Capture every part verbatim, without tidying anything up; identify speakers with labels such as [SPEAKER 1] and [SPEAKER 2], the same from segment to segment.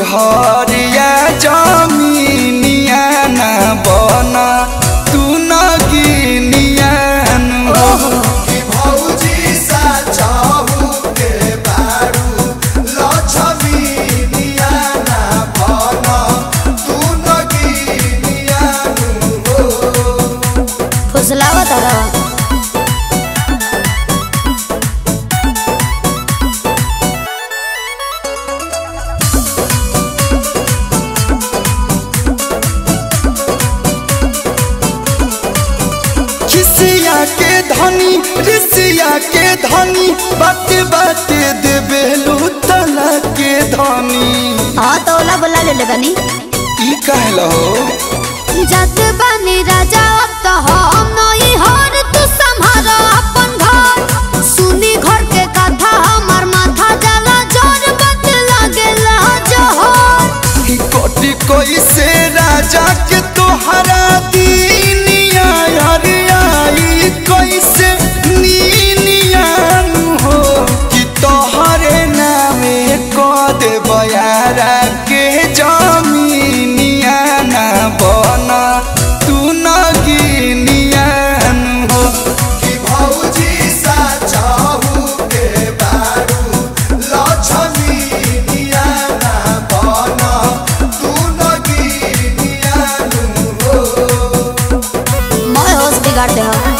[SPEAKER 1] घरिया जमीनिया ना बना तू न गिनिया
[SPEAKER 2] कि भौजी सा चाहू के बारू लक्ष्मीनिया ना बना तू न गिनिया
[SPEAKER 3] फुसलावा तारा
[SPEAKER 1] के धनी ऋषिया के धनी बात बात देवे लूतला के धनी।
[SPEAKER 3] हाँ तो ओला बोला ले ले बनी
[SPEAKER 1] ई कहलो
[SPEAKER 3] जत बनी राजा अब तो हम नहीं हर तू संभारा अपन घर सुनी घर के कथा हमार माथा जला जोर बत लागेला जोहर
[SPEAKER 1] ही कोटि कोई से राजा के तोहरा दीनिया हरिया कैसे नीनियान हो कि तोहरे नामे को दे बयारा के जमीनिया ना बना तू न गिनियान हो
[SPEAKER 2] कि भौजी सा चाहू के बारू लक्ष्मीनिया ना बना तू न गिनिया
[SPEAKER 3] मैं होश बिगाड़ दे हो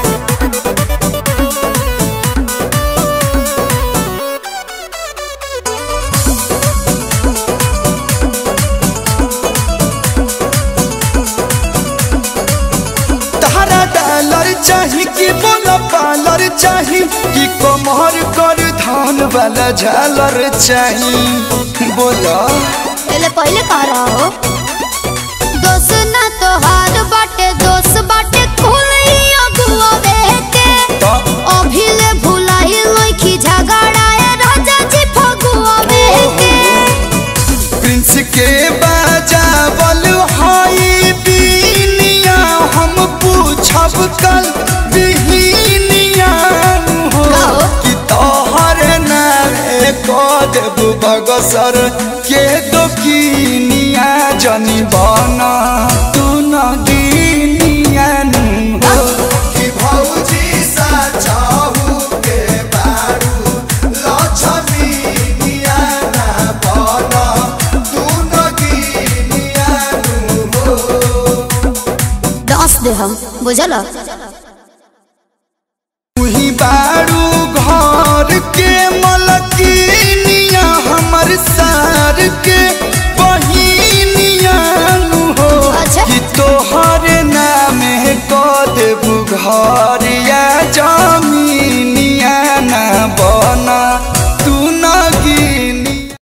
[SPEAKER 1] चाही कि बोला पालर चाही कि कमर कर धान वाला झालर चाही बोला
[SPEAKER 3] पहले पहले कह रहा हो दोस्त ना तो हार बाटे दोस्त बाटे खुलिया गुआ बेके अभी ले भुलाई लइखी झगड़ाए राजा जी फगुआ बेके
[SPEAKER 1] प्रिंस के बाजावल हाई बीनिया हम पूछब कल बगसर के दोकिनिया जनी बना तू न गिनिया हो
[SPEAKER 2] कि भौजी सा चाहू के बारू लक्ष्मीनिया ना बना तू न गिनिया
[SPEAKER 3] दस दे हम बुझल
[SPEAKER 1] तू ही बारू